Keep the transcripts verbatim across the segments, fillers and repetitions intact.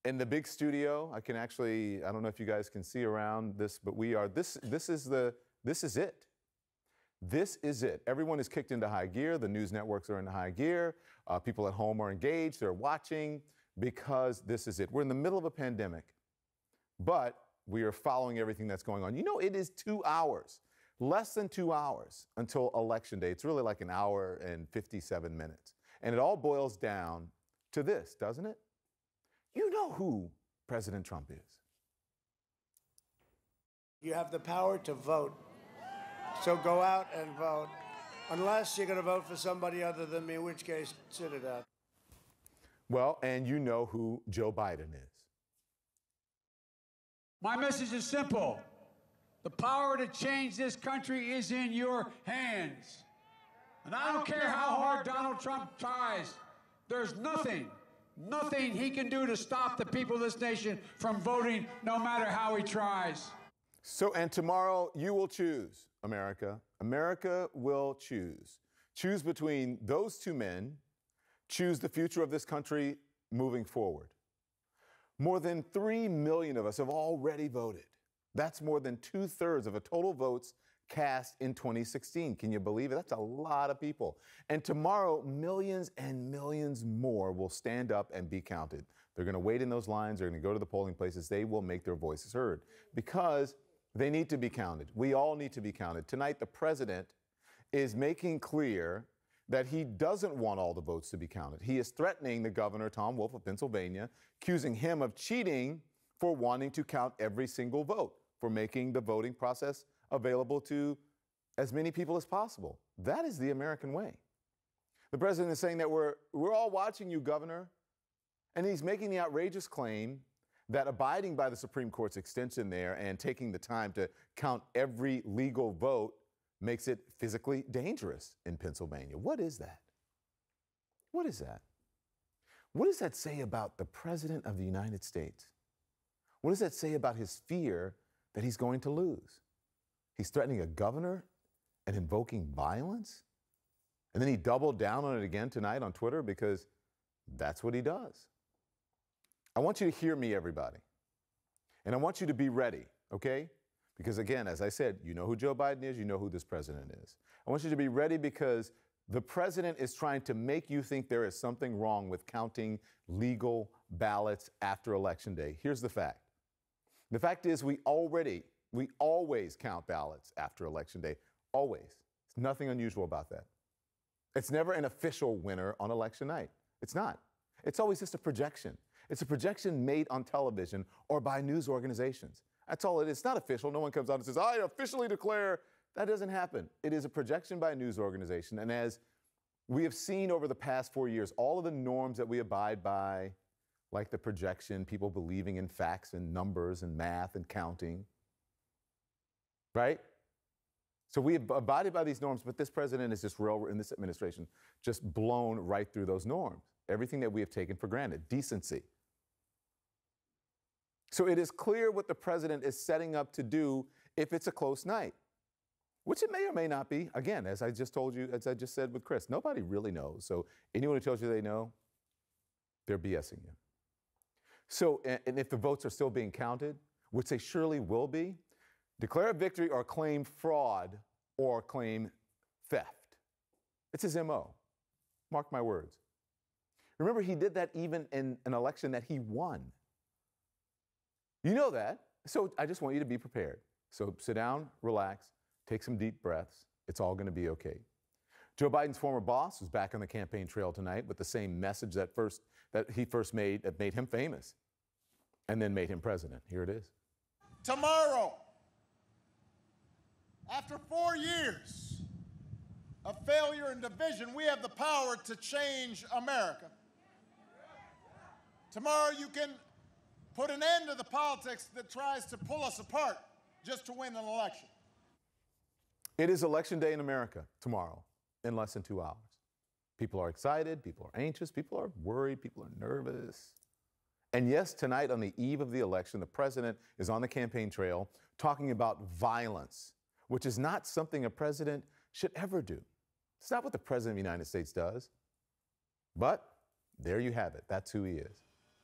in the big studio. I can actually, I don't know if you guys can see around this, but we are, this, this is the, this is it. This is it. Everyone is kicked into high gear. The news networks are in high gear. Uh, people at home are engaged. They're watching because this is it. We're in the middle of a pandemic, but we are following everything that's going on. You know, it is two hours, less than two hours until Election Day. It's really like an hour and fifty-seven minutes. And it all boils down to this, doesn't it? You know who President Trump is. You have the power to vote. So go out and vote, unless you're going to vote for somebody other than me, in which case, sit it out. Well, and you know who Joe Biden is. My message is simple. The power to change this country is in your hands. And I don't care how hard Donald Trump tries. There's nothing, nothing he can do to stop the people of this nation from voting, no matter how he tries. So, and tomorrow you will choose, America. America will choose. Choose between those two men. Choose the future of this country moving forward. More than three million of us have already voted. That's more than two-thirds of the total votes cast in twenty sixteen. Can you believe it? That's a lot of people. And tomorrow, millions and millions more will stand up and be counted. They're going to wait in those lines. They're going to go to the polling places. They will make their voices heard because they need to be counted. We all need to be counted. Tonight, the president is making clear that he doesn't want all the votes to be counted. He is threatening the governor, Tom Wolf of Pennsylvania, accusing him of cheating for wanting to count every single vote, for making the voting process available to as many people as possible. That is the American way. The president is saying that we're, we're all watching you, governor, and he's making the outrageous claim that abiding by the Supreme Court's extension there and taking the time to count every legal vote makes it physically dangerous in Pennsylvania. What is that? What is that? What does that say about the President of the United States? What does that say about his fear that he's going to lose? He's threatening a governor and invoking violence? And then he doubled down on it again tonight on Twitter because that's what he does. I want you to hear me, everybody. And I want you to be ready, okay? Because again, as I said, you know who Joe Biden is, you know who this president is. I want you to be ready because the president is trying to make you think there is something wrong with counting legal ballots after Election Day. Here's the fact. The fact is we already, we always count ballots after Election Day. Always. There's nothing unusual about that. It's never an official winner on election night. It's not. It's always just a projection. It's a projection made on television or by news organizations. That's all it is. It's not official. No one comes out and says, I officially declare. That doesn't happen. It is a projection by a news organization. And as we have seen over the past four years, all of the norms that we abide by, like the projection, people believing in facts and numbers and math and counting, right? So we have abided by these norms, but this president is just real, in this administration, just blown right through those norms. Everything that we have taken for granted, decency. So it is clear what the president is setting up to do if it's a close night, which it may or may not be. Again, as I just told you, as I just said with Chris, nobody really knows. So anyone who tells you they know, they're BSing you. So, and if the votes are still being counted, which they surely will be, declare a victory or claim fraud or claim theft. It's his M O. Mark my words. Remember, he did that even in an election that he won. You know that. So I just want you to be prepared. So sit down, relax, take some deep breaths. It's all going to be okay. Joe Biden's former boss was back on the campaign trail tonight with the same message that first that he first made that made him famous and then made him president. Here it is. Tomorrow, after four years of failure and division, we have the power to change America. Tomorrow you can put an end to the politics that tries to pull us apart just to win an election. It is Election Day in America tomorrow in less than two hours. People are excited, people are anxious, people are worried, people are nervous. And yes, tonight on the eve of the election, the president is on the campaign trail talking about violence, which is not something a president should ever do. It's not what the president of the United States does. But there you have it. That's who he is.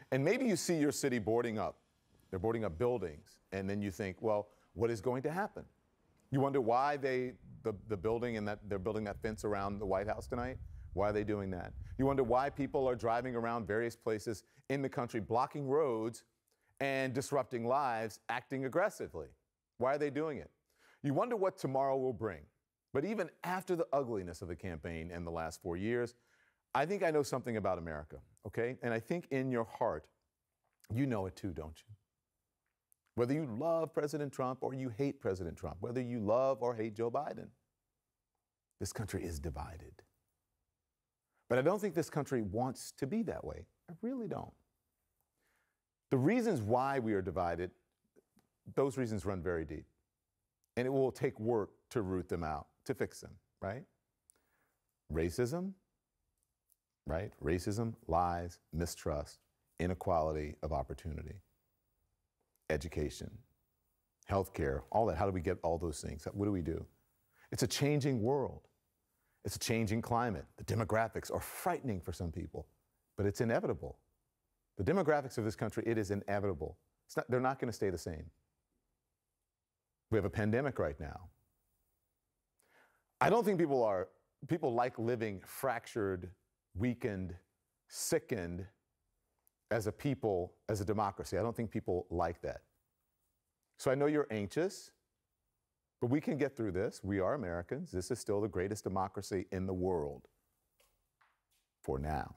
And maybe you see your city boarding up. They're boarding up buildings. And then you think, well, what is going to happen? You wonder why they, the, the building and that they're building that fence around the White House tonight. Why are they doing that? You wonder why people are driving around various places in the country, blocking roads and disrupting lives, acting aggressively. Why are they doing it? You wonder what tomorrow will bring. But even after the ugliness of the campaign in the last four years, I think I know something about America, okay? And I think in your heart, you know it too, don't you? Whether you love President Trump or you hate President Trump, whether you love or hate Joe Biden, this country is divided. But I don't think this country wants to be that way. I really don't. The reasons why we are divided, those reasons run very deep. And it will take work to root them out, to fix them, right? Racism, right? Racism, lies, mistrust, inequality of opportunity, education, healthcare, all that. How do we get all those things? What do we do? It's a changing world. It's a changing climate. The demographics are frightening for some people, but it's inevitable. The demographics of this country, it is inevitable. It's not, they're not going to stay the same. We have a pandemic right now. I don't think people are, people like living fractured, weakened, sickened as a people, as a democracy. I don't think people like that. So I know you're anxious, but we can get through this. We are Americans. This is still the greatest democracy in the world for now.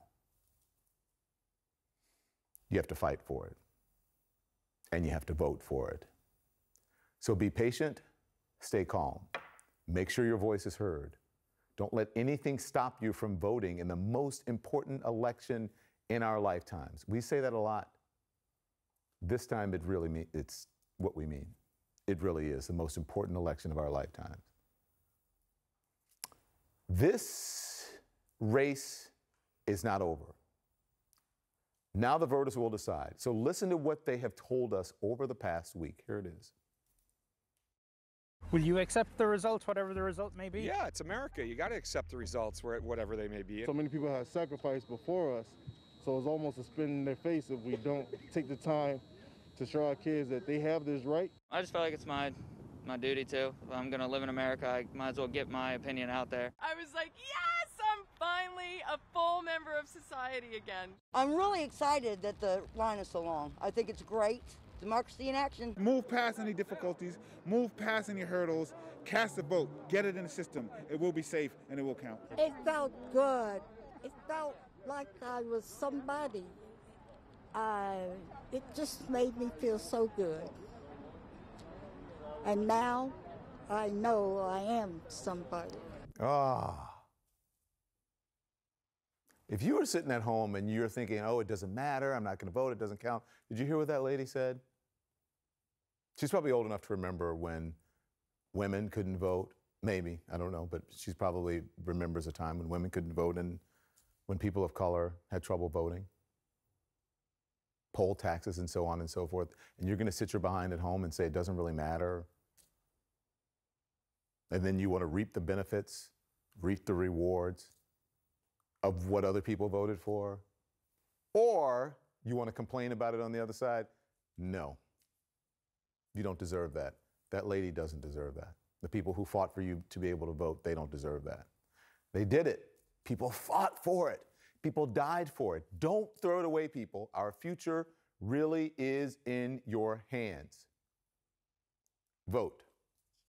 You have to fight for it, and you have to vote for it. So be patient, stay calm. Make sure your voice is heard. Don't let anything stop you from voting in the most important election in our lifetimes. We say that a lot. This time it really mean, it's what we mean. It really is the most important election of our lifetimes. This race is not over. Now the voters will decide. So listen to what they have told us over the past week. Here it is. Will you accept the results, whatever the result may be? Yeah, it's America. You got to accept the results, whatever they may be. So many people have sacrificed before us, so it's almost a spin in their face if we don't take the time to show our kids that they have this right. I just feel like it's my my duty to. If I'm gonna live in America, I might as well get my opinion out there. I was like, yes, I'm finally a full member of society again. I'm really excited that the line is so long. I think it's great. Democracy in action. Move past any difficulties, move past any hurdles, cast a vote, get it in the system. It will be safe and it will count. It felt good. It felt like I was somebody. Uh, it just made me feel so good. And now I know I am somebody. Ah. If you were sitting at home and you're thinking, oh, it doesn't matter, I'm not going to vote, it doesn't count. Did you hear what that lady said? She's probably old enough to remember when women couldn't vote. Maybe, I don't know, but she probably remembers a time when women couldn't vote and when people of color had trouble voting. Poll taxes and so on and so forth. And you're going to sit your behind at home and say it doesn't really matter. And then you want to reap the benefits, reap the rewards of what other people voted for. Or you want to complain about it on the other side? No. You don't deserve that. That lady doesn't deserve that. The people who fought for you to be able to vote, they don't deserve that. They did it. People fought for it. People died for it. Don't throw it away, people. Our future really is in your hands. Vote.